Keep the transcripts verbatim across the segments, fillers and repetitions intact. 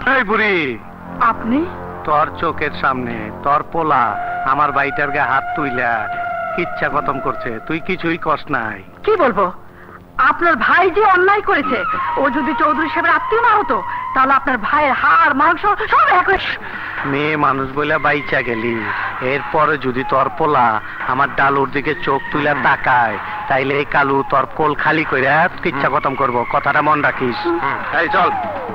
এই বুড়ি, আপনি? তোর চোখের সামনে তোর পোলা আমার বাইটার গায়ে হাত তুইলা ইচ্ছা খতম করছে, তুই কিছুই কষ্ট নাই। কি বলবো, আপনার ভাই যে অন্যায় করেছে, ও যদি চৌধুরী সাহেবের আত্মীয় না হতো তাহলে আপনার ভাইয়ের হাড় মাংস সব এক। মেয়ে মানুষ বলে বাইচা গেলি, এরপরে যদি তোর পোলা আমার ডালুর দিকে চোখ তুইলা তাকায়, তাইলে এই কালু তোর কোল খালি করে ইচ্ছা খতম করবো, কথাটা মন রাখিস। এই চল।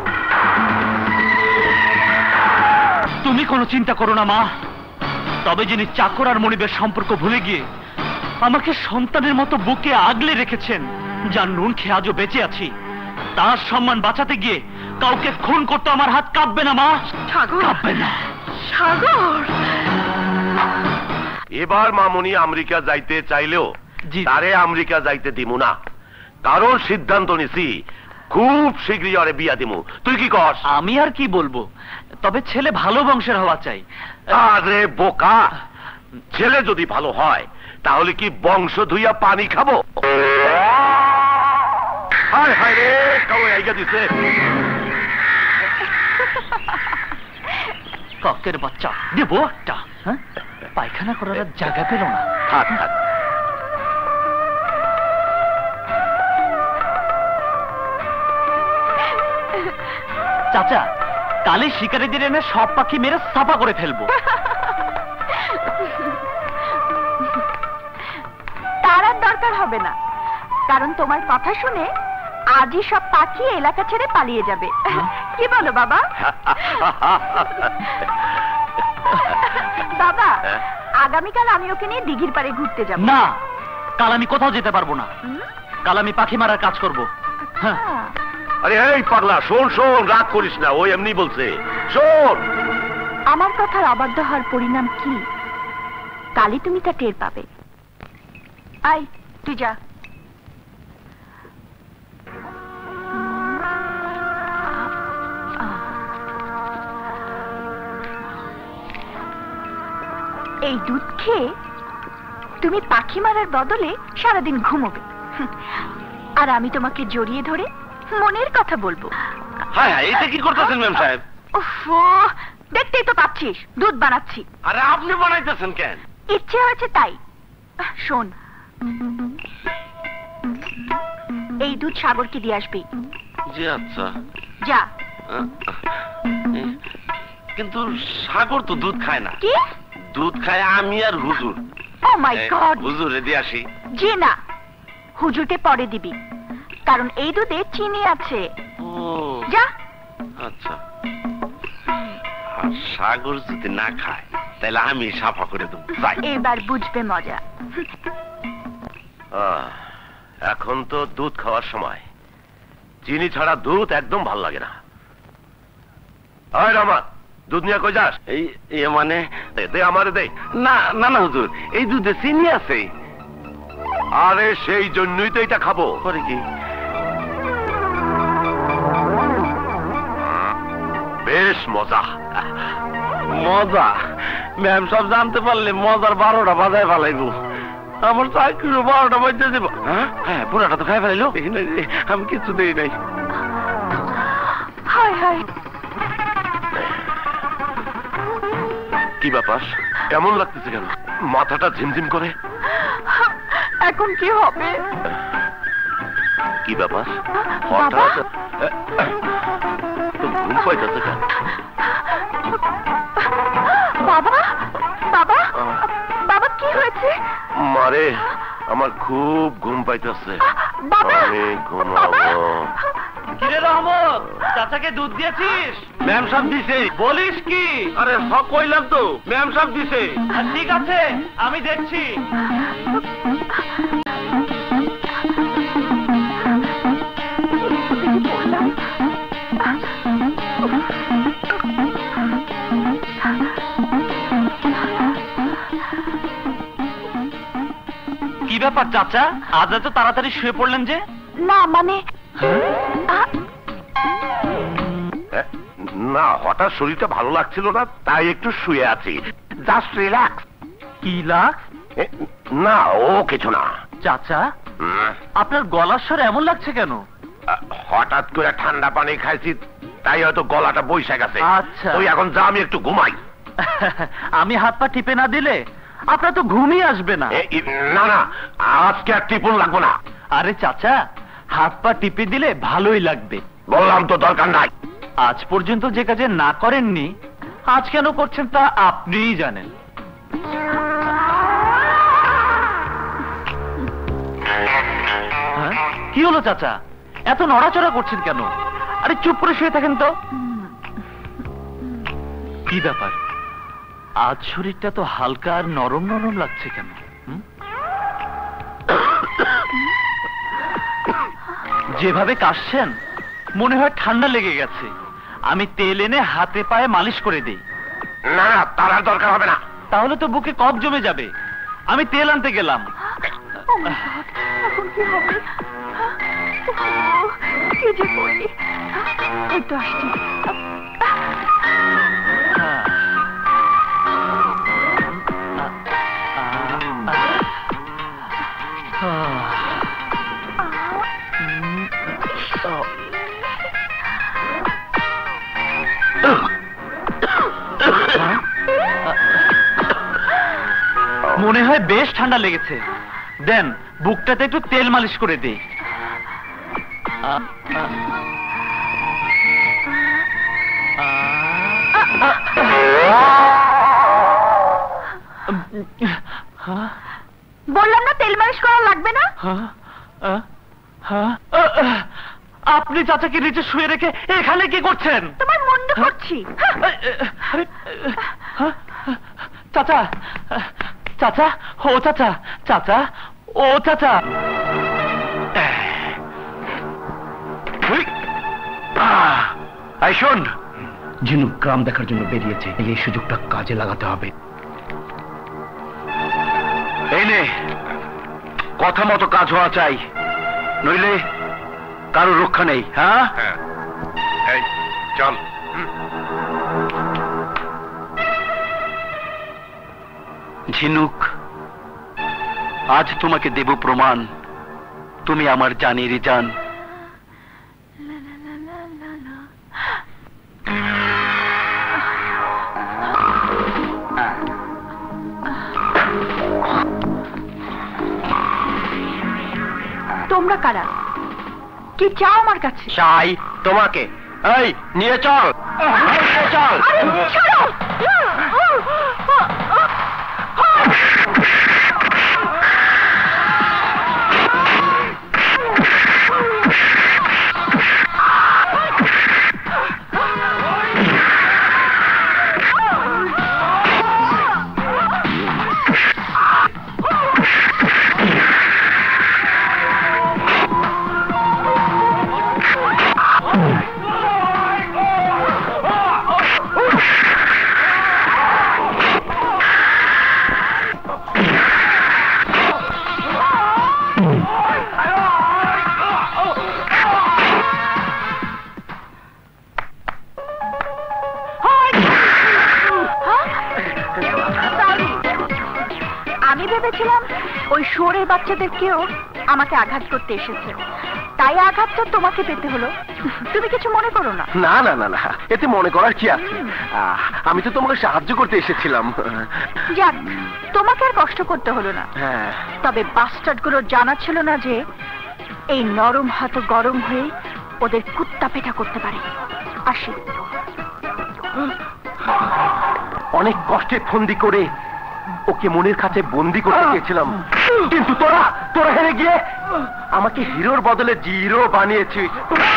তুমি কোনো চিন্তা করো না মা, তবে যিনি চাকর আর মনিবের সম্পর্ক ভুলে গিয়ে আমাকে সন্তানের মতো বুকে আগলে রেখেছেন, যার নুন খেয়ে আজও বেঁচে আছি, তার সম্মান বাঁচাতে গিয়ে কাউকে খুন করতে আমার হাত কাঁপবে না মা, কাঁপবে না। সাগর, এবার মামুনি আমেরিকা যাইতে চাইলেও তারে আমেরিকা যাইতে দিমু না, কারণ সিদ্ধান্ত নিছি খুব শীঘ্রই আরে বিয়া দিমু। তুই কি কর? আমি আর কি বলবো, তবে ছেলে ভালো বংশের হওয়া চাই। আরে বোকা, ছেলে যদি ভালো হয় তাহলে কি বংশ ধুইয়া পানি খাবো? হায় হায় রে, কাউ আইগা দিছে। কাকের বাচ্চা দেবো একটা, হ্যাঁ? পায়খানা করার জায়গা পেল না। থাক থাক। চাচা, কালে শিকারীদের এনে সব পাখি মেরে সাফা করে ফেলবো। তার আর দরকার হবে না, কারণ তোমার কথা শুনে আজই সব পাখি এলাকা ছেড়ে পালিয়ে যাবে। কি বলো বাবা? বাবা, আগামীকাল আমি ওকে নিয়ে দিঘির পাড়ে ঘুরতে যাব। না, কাল আমি কোথাও যেতে পারবো না, কাল আমি পাখি মারার কাজ করবো। আরে এই পাগলা, শোন শোন, রাগ করিস না, ওই এমনি বলছে, শোন। আমার কথার অবাধ্য হওয়ার পরিণাম কি, কালই তুমি তা টের পাবে। আয়, তুই যা। এই দুধ খেয়ে তুমি পাখি মারার বদলে সারাদিন ঘুমোবে, আর আমি তোমাকে জড়িয়ে ধরে মনের কথা বলবো। হ্যাঁ হ্যাঁ, এটা কি করতেছেন ম্যাম সাহেব? ওফো, দেখতেই তো পাচ্ছিস দুধ বানাচ্ছি। আরে আপনি বানাইতেছেন কেন? ইচ্ছে হয়েছে তাই। শোন, এই দুধ সাগরকে দিয়ে আসবি। জি আচ্ছা। যা। কিন্তু সাগর তো দুধ খায় না। কি? দুধ খায় আমি আর হুজুর। Oh my god. হুজুরে দিয়ে আসি। জি না, হুজুরকে পরে দিবি, কারণ এই দুধে চিনি আছে। ও যা। আচ্ছা। আর সাগর যদি না খায় তাহলে আমি সাফা করে দেবো। এবার বুঝবে মজা। এখন তো দুধ খাওয়ার সময়, চিনি ছাড়া দুধ একদম ভাল লাগে না। আয় রামা, দুধ নিয়ে কই যাস? এই মানে দে, আমারে দে। না না না হুজুর, এই দুধে চিনি আছে। আরে সেই জন্যই তো এটা খাবো। করে কি? বেশ মজা। মজা? ম্যাম সব জানতে পারলে মজার বারোটা বাজায় ফেলাইব। আমার চাকরিও বারোটা বাজতে দেব। হ্যাঁ, পুরাটা তো খাই ফেলাইলো। আমি কিছু দেই নাই। হায় হায়, কি ব্যাপার, এমন লাগতেছে কেন? মাথাটা ঝিমঝিম করে। এখন কি হবে? কি ব্যাপার, হঠাৎ তো ঘুম পাইতেছে কেন? বাবা, বাবা, বাবা কি হয়েছে? মারে, আমার খুব ঘুম পাইতেছে, আমি ঘুমাবো। কিরে রহমত, চাচাকে দুধ দিয়েছিস? ম্যাম সাহেব দিছে। বলিস কি? আরে সব কইলাম তো, ম্যাম সাহেব দিছে। ঠিক আছে, আমি দেখছি। কি ব্যাপার চাচা, আজ এত তাড়াতাড়ি শুয়ে পড়লেন যে? না মানে না, হঠাৎ শরীরটা ভালো লাগছিল না, তাই একটু শুয়ে আছি। Just relax. কি লাক্স? না, ও কিছু না। চাচা, আপনার গলার স্বর এমন লাগছে কেন? হঠাৎ করে ঠান্ডা পানি খাইছি, তাই হয়তো গলাটা বইসা গেছে। আচ্ছা। তুই এখন যা, আমি একটু ঘুমাই। আমি হাত পা টিপে না দিলে আপনার তো ঘুমই আসবে না। এ, ই- না না, আজকে আর টিপুন লাগবো না। আরে চাচা, হাত পা টিপে দিলে ভালোই লাগবে। বললাম তো দরকার নাই। আজ পর্যন্ত যে কাজে না করেননি, আজ কেন করছেন তা আপনিই জানেন। হ্যাঁ? কি হলো চাচা, এত নড়াচড়া করছেন কেন? আরে চুপ করে শুয়ে থাকেন তো। কি ব্যাপার, আজ শরীরটা তো হালকা আর নরম নরম লাগছে কেন? হুম? যেভাবে কাশছেন মনে হয় ঠান্ডা লেগে গেছে। আমি তেল এনে হাতে পায়ে মালিশ করে দেই। না না, তার আর দরকার হবে না। তাহলে তো বুকে কফ জমে যাবে। আমি তেল আনতে গেলাম। ও মাই গড, এখন কি হবে? ও, কি যে করি? এই তো আসছি। হ্যাঁ। মনে হয় বেশ ঠান্ডা লেগেছে। দেন বুকটাতে একটু তেল মালিশ করে দিই। বললাম না তেল মালিশ করা লাগবে না। আপনি চাচাকে নিচে শুয়ে রেখে এখানে কি করছেন? তোমার মন্দ করছি। আরে, চাচা, চাচা, ও চাচা, চাচা, ও চাচা। এই শোন, ঝিনুক গ্রাম দেখার জন্য বেরিয়েছে, এই সুযোগটা কাজে লাগাতে হবে। এই নে, কথা মতো কাজ হওয়া চাই, নইলে কারো রক্ষা নেই। হ্যাঁ, এই চল। ঝিনুক, আজ তোমাকে দেব প্রমাণ, তুমি আমার জানেরই জান। তোমরা কারা? কি চাও আমার কাছে? চাই তোমাকে। এই নিয়ে চল, নিয়ে চল। আরে, ছাড়ো! আমি ভেবেছিলাম ওই শুয়োরের বাচ্চাদের কেউ আমাকে আঘাত করতে এসেছে, তাই আঘাত তো তোমাকে পেতে হলো। তুমি কিছু মনে করো না। না না না না, এতে মনে করার কি আছে? আহ, আমি তো তোমাকে সাহায্য করতে এসেছিলাম। যাক, তোমাকে আর কষ্ট করতে হলো না। হ্যাঁ, তবে বাস্টার্ড গুলো জানা ছিল না যে এই নরম হাত গরম হয়ে ওদের কুত্তা পেটা করতে পারে। আসি। অনেক কষ্টে ফন্দি করে ওকে মনের কাছে বন্দি করতে চেয়েছিলাম, কিন্তু তোরা তোরা হেরে গিয়ে আমাকে হিরোর বদলে জিরো বানিয়েছিস।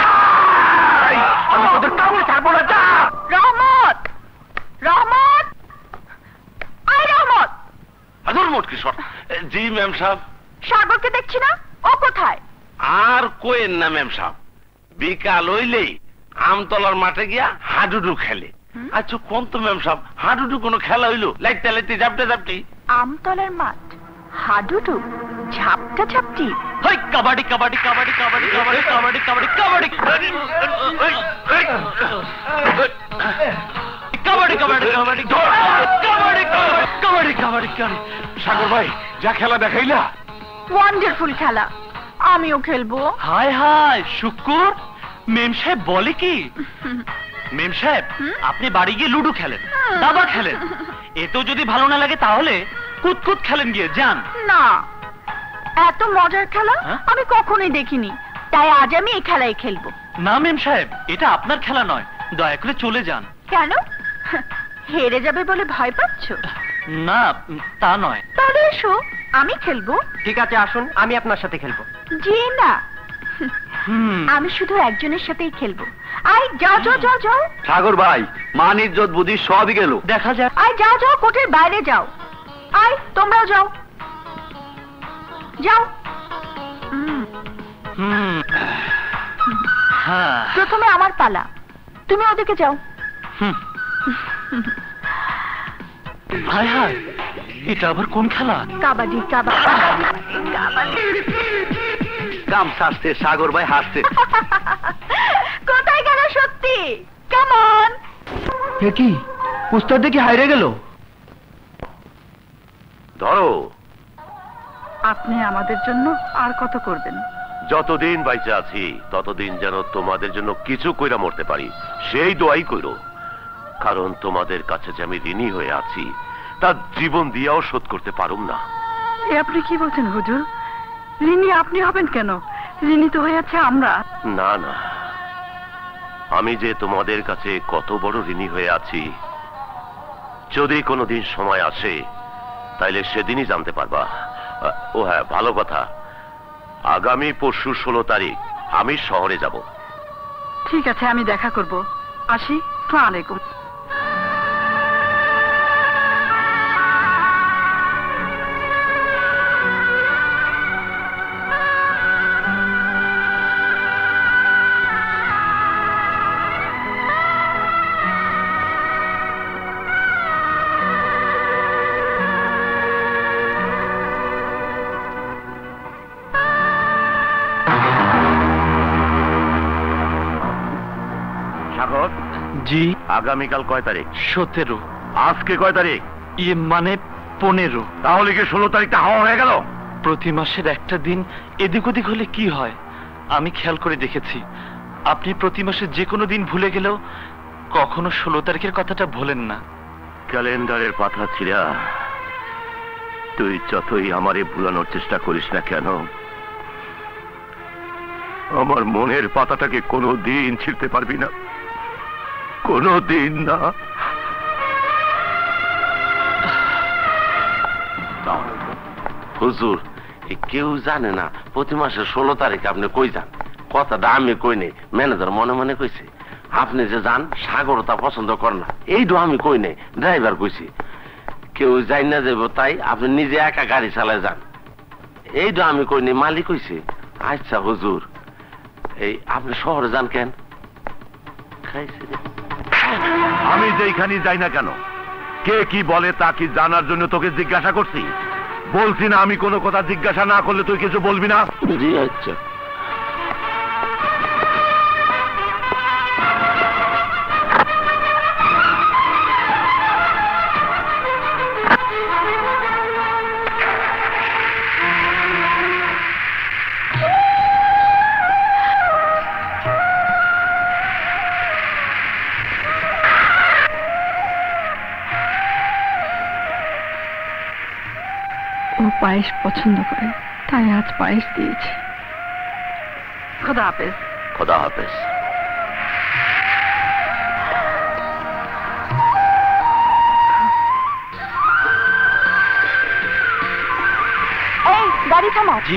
আমি তোদের কাউকে ছাড়বো না। যা রহমত, রহমত, আয় রহমত। হাজুর মোট কিশোর। জি ম্যাম সাহেব। সাগরকে দেখছি না, ও কোথায়? আর কোয়েন না ম্যাম সাহেব, বিকাল হইলেই আমতলার মাঠে গিয়া হাডুডু খেলে। আচ্ছা কোন তো ম্যাম সাহেব, হাডুডু কোনো খেলা হইলো? লাইতে লাইতে জাপটে জাপটি। আমতলার মাঠ, হাডুডু, ঝাপটা ঝাপটি। হই কাবাডি কাবাডি কাবাডি কাবাডি কাবাডি কাবাডি কাবাডি কাবাডি কাবাডি কাবাডি কাবাডি কাবাডি কাবাডি কাবাডি কাবাডি। সাগর ভাই, যা খেলা দেখাইলা। ওয়ান্ডারফুল খেলা, আমিও খেলবো। হায় হায় শুকুর, মেম সাহেব বলে কি? মেম সাহেব, আপনি বাড়ি গিয়ে লুডো খেলেন, দাবা খেলেন। এতেও যদি ভালো না লাগে তাহলে কুতকুত খেলেন গিয়ে যান। না, এত মজার খেলা আমি কখনোই দেখিনি, তাই আজ আমি এই খেলাই খেলবো। না মেম সাহেব, এটা আপনার খেলা নয়, দয়া করে চলে যান। কেন? হেরে যাবে বলে ভয় পাচ্ছ? না, তা নয়। তাহলে এসো, আমি খেলবো। ঠিক আছে, আসুন, আমি আপনার সাথে খেলবো। জি না, হুম। আমি শুধু একজনের সাথেই খেলবো। আই যাও যাও যাও যাও। সাগর ভাই, মান ইজ্জত বুদ্ধি সবই গেল। দেখা যাক। আই যাও যাও, কোর্টের বাইরে যাও। আই তোমরাও যাও যাও। হুম। হুম। হ্যাঁ। প্রথমে আমার পালা, তুমি ওদিকে যাও। হুম। হায় হায়, এটা আবার কোন খেলা? কাবাডি কাবাডি কাবাডি। কাম সাজতে সাগর ভাই হাসছে। কোথায় গেল সত্যি? কেমন কি উস্তাদ দেখি হাইরে গেল। ধরো, আপনি আমাদের জন্য আর কত করবেন? যতদিন বাইচে আছি ততদিন যেন তোমাদের জন্য কিছু কইরা মরতে পারি, সেই দোয়াই কইরো। কারণ তোমাদের কাছে যে আমি ঋণী হয়ে আছি, তা জীবন দিয়েও শোধ করতে পারুম না। এ আপনি কি বলছেন হুজুর? ঋণী আপনি হবেন কেন? ঋণী তো হয়ে আছে আমরা। না না, আমি যে তোমাদের কাছে কত বড় ঋণী হয়ে আছি, যদি কোনোদিন সময় আসে তাইলে সেদিনই জানতে পারবা। ও হ্যাঁ, ভালো কথা, আগামী পরশু ষোলো তারিখ আমি শহরে যাব। ঠিক আছে, আমি দেখা করব। আসি। আসসালামু আলাইকুম। সাগর জি। আগামীকাল কয় তারিখ? সতেরো। আজকে কয় তারিখ? ইয়ে মানে পনেরো। তাহলে কি ষোলো তারিখটা হাওয়া হয়ে গেল? প্রতি মাসের একটা দিন এদিক ওদিক হলে কি হয়? আমি খেয়াল করে দেখেছি, আপনি প্রতি মাসে যে কোনো দিন ভুলে গেলেও কখনো ষোলো তারিখের কথাটা ভোলেন না। ক্যালেন্ডারের পাতা ছিঁড়া তুই যতই আমারে ভুলানোর চেষ্টা করিস না কেন, আমার মনের পাতাটাকে কোনো দিন ছিঁড়তে পারবি না, কোনো দিন না। হুজুর, কেউ জানে না প্রতি মাসের ষোলো তারিখে আপনি কই যান। কথাটা আমি কই নেই, ম্যানেজার মনে মনে কইছে। আপনি যে যান, সাগর তা পছন্দ করে না, এইটু আমি কই নেই, ড্রাইভার কইছি। কেউ যাই না যাবো, তাই আপনি নিজে একা গাড়ি চালায় যান, এইটু আমি কই নেই, মালিক কইছে। আচ্ছা হুজুর, এই আপনি শহরে যান কেন? খাইছে রে। আমি যেখানে যাই না কেন, কে কি বলে তা কি জানার জন্য তোকে জিজ্ঞাসা করছি? বলছি না আমি কোনো কথা জিজ্ঞাসা না করলে তুই কিছু বলবি না? জি আচ্ছা। ও পায়েস পছন্দ করে, তাই আজ পায়েস দিয়েছে। খোদা হাফেজ। খোদা হাফেজ। এই গাড়ি থামাও। জি।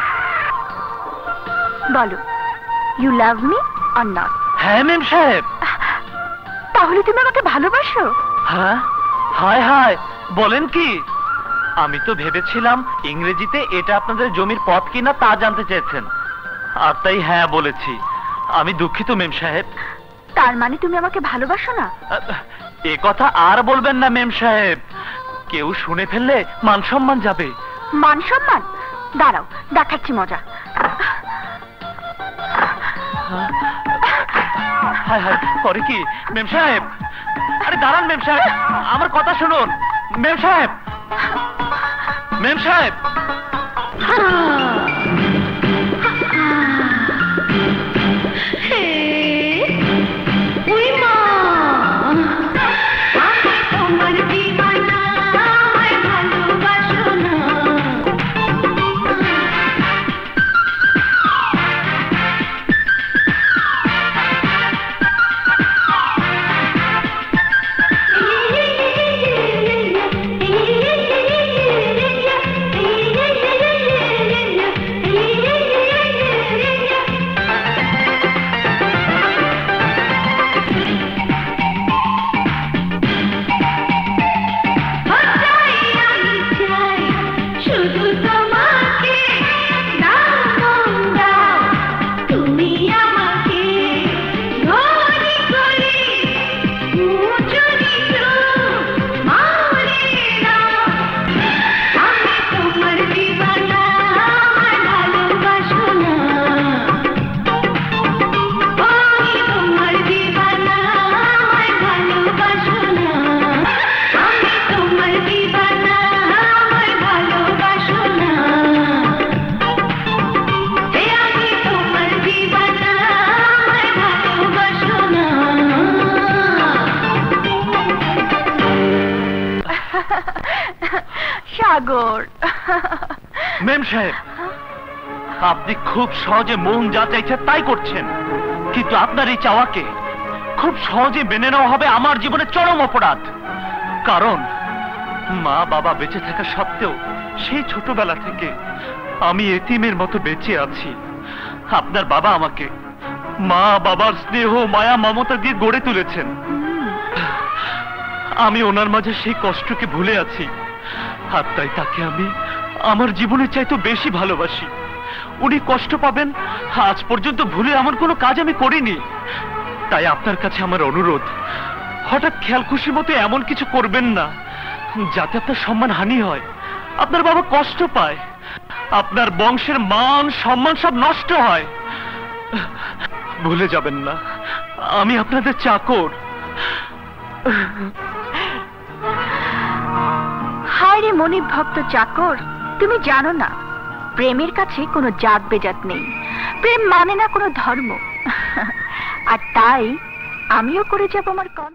বলো, you love me or not? হ্যাঁ মেম সাহেব। তাহলে তুমি আমাকে ভালোবাসো? হ্যাঁ। হায় হায়, বলেন কি? আমি তো ভেবেছিলাম ইংরেজিতে এটা আপনাদের জমির পথ কিনা তা জানতে চেয়েছেন, আর তাই হ্যাঁ বলেছি। আমি দুঃখিত মেম সাহেব। তার মানে তুমি আমাকে ভালোবাসো না? এ কথা আর বলবেন না মেম সাহেব, কেউ শুনে ফেললে মান সম্মান যাবে। মান সম্মান? দাঁড়াও, দেখাচ্ছি মজা। হায় হায়, পরে কি মেম সাহেব? আরে দাঁড়ান মেম সাহেব, আমার কথা শুনুন। মেম সাহেব, মেম সাহেব। হে সাগর। মেম সাহেব, আপনি খুব সহজে মন যা চাইছে তাই করছেন, কিন্তু আপনার এই চাওয়াকে খুব সহজে মেনে নেওয়া হবে আমার জীবনে চরম অপরাধ। কারণ মা বাবা বেঁচে থাকা সত্ত্বেও সেই ছোটবেলা থেকে আমি এতিমের মতো বেঁচে আছি। আপনার বাবা আমাকে মা বাবার স্নেহ মায়া মমতা দিয়ে গড়ে তুলেছেন। আমি ওনার মাঝে সেই কষ্টকে ভুলে আছি, আর তাই তাকে আমি আমার জীবনের চাইতে বেশি ভালোবাসি। উনি কষ্ট পাবেন আজ পর্যন্ত ভুলে এমন কোনো কাজ আমি করিনি। তাই আপনার কাছে আমার অনুরোধ, হঠাৎ খেয়াল খুশি মতো এমন কিছু করবেন না যাতে আপনার সম্মান হানি হয়, আপনার বাবা কষ্ট পায়, আপনার বংশের মান সম্মান সব নষ্ট হয়। ভুলে যাবেন না আমি আপনাদের চাকর। হায় রে মনিব ভক্ত চাকর, তুমি জানো না প্রেমের কাছে কোনো জাত বেজাত নেই, প্রেম মানে না কোনো ধর্ম। আর তাই আমিও করে যাব আমার কর্ম।